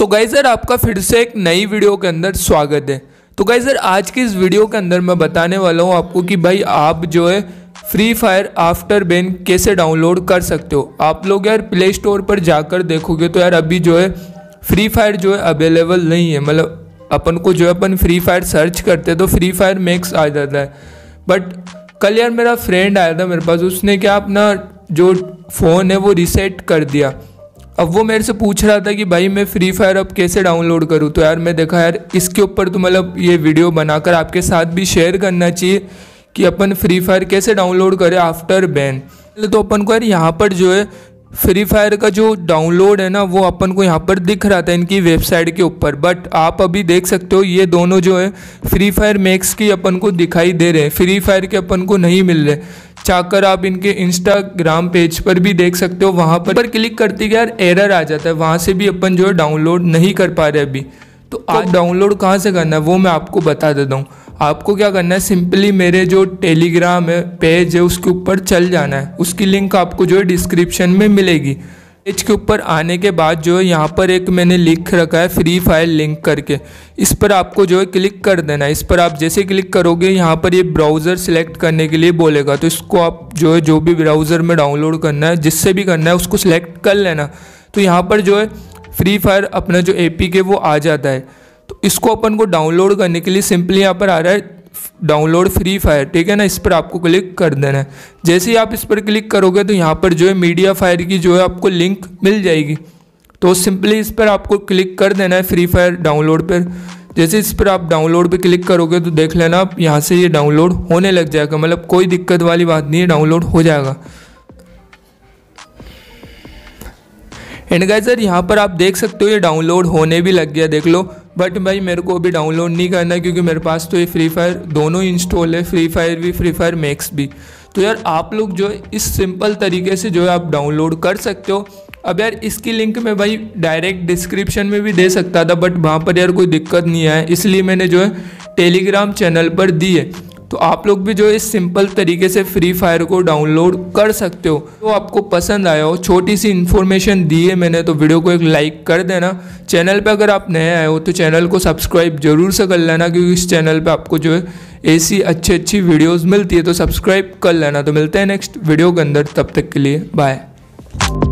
So guys यार आपका फिर से एक नई वीडियो के अंदर स्वागत है। तो गाइस यार आज की इस वीडियो के अंदर मैं बताने वाला हूँ आपको कि भाई आप जो है फ्री फायर आफ्टर बैन कैसे डाउनलोड कर सकते हो। आप लोग यार प्ले स्टोर पर जाकर देखोगे तो यार अभी जो है फ्री फायर जो है अवेलेबल नहीं है। मतलब अपन को जो है अपन फ्री फायर सर्च करते तो फ्री फायर मैक्स आ जाता है। बट कल यार मेरा फ्रेंड आया था मेरे पास, उसने क्या अपना जो फ़ोन है वो रीसेट कर दिया। अब वो मेरे से पूछ रहा था कि भाई मैं फ्री फायर अब कैसे डाउनलोड करूँ। तो यार मैं देखा यार इसके ऊपर तो मतलब ये वीडियो बनाकर आपके साथ भी शेयर करना चाहिए कि अपन फ्री फायर कैसे डाउनलोड करें आफ्टर बैन। तो अपन को यार यहाँ पर जो है फ्री फायर का जो डाउनलोड है ना वो अपन को यहाँ पर दिख रहा था इनकी वेबसाइट के ऊपर। बट आप अभी देख सकते हो ये दोनों जो है फ्री फायर मैक्स की अपन को दिखाई दे रहे हैं, फ्री फायर के अपन को नहीं मिल रहे। चाहकर आप इनके इंस्टाग्राम पेज पर भी देख सकते हो, वहाँ पर क्लिक करते ही यार एरर आ जाता है, वहाँ से भी अपन जो है डाउनलोड नहीं कर पा रहे अभी। तो आज डाउनलोड कहाँ से करना है वो मैं आपको बता देता हूँ। आपको क्या करना है, सिंपली मेरे जो टेलीग्राम है पेज है उसके ऊपर चल जाना है। उसकी लिंक आपको जो है डिस्क्रिप्शन में मिलेगी। पेज के ऊपर आने के बाद जो है यहाँ पर एक मैंने लिख रखा है फ्री फायर लिंक करके, इस पर आपको जो है क्लिक कर देना है। इस पर आप जैसे क्लिक करोगे यहाँ पर ये ब्राउज़र सिलेक्ट करने के लिए बोलेगा। तो इसको आप जो है जो भी ब्राउज़र में डाउनलोड करना है, जिससे भी करना है उसको सिलेक्ट कर लेना। तो यहाँ पर जो है फ्री फायर अपना जो APK वो आ जाता है। तो इसको अपन को डाउनलोड करने के लिए सिंपली यहाँ पर आ रहा है डाउनलोड फ्री फायर, ठीक है ना। इस पर आपको क्लिक कर देना है। जैसे ही आप इस पर क्लिक करोगे तो यहाँ पर जो है मीडिया फायर की जो है आपको लिंक मिल जाएगी। तो सिंपली इस पर आपको क्लिक कर देना है फ्री फायर डाउनलोड पर। जैसे इस पर आप डाउनलोड पे क्लिक करोगे तो देख लेना आप यहाँ से ये डाउनलोड होने लग जाएगा। मतलब कोई दिक्कत वाली बात नहीं है, डाउनलोड हो जाएगा। एंड गाइस यार यहाँ पर आप देख सकते हो ये डाउनलोड होने भी लग गया, देख लो। बट भाई मेरे को अभी डाउनलोड नहीं करना है क्योंकि मेरे पास तो ये फ्री फायर दोनों इंस्टॉल है, फ्री फायर भी फ्री फायर मैक्स भी। तो यार आप लोग जो है इस सिंपल तरीके से जो है आप डाउनलोड कर सकते हो। अब यार इसकी लिंक मैं भाई डायरेक्ट डिस्क्रिप्शन में भी दे सकता था, बट वहाँ पर यार कोई दिक्कत नहीं आया, इसलिए मैंने जो है टेलीग्राम चैनल पर दी है। तो आप लोग भी जो है इस सिंपल तरीके से फ्री फायर को डाउनलोड कर सकते हो। तो आपको पसंद आया हो, छोटी सी इन्फॉर्मेशन दी है मैंने, तो वीडियो को एक लाइक कर देना। चैनल पे अगर आप नए आए हो तो चैनल को सब्सक्राइब जरूर से कर लेना, क्योंकि इस चैनल पे आपको जो है ऐसी अच्छी वीडियोस मिलती है। तो सब्सक्राइब कर लेना। तो मिलते हैं नेक्स्ट वीडियो के अंदर, तब तक के लिए बाय।